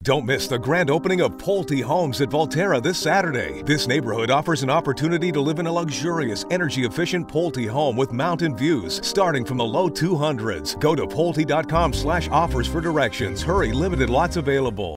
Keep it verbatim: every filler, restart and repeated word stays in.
Don't miss the grand opening of Pulte Homes at Volterra this Saturday. This neighborhood offers an opportunity to live in a luxurious, energy-efficient Pulte home with mountain views starting from the low two hundreds. Go to pulte dot com slash offers for directions. Hurry, limited lots available.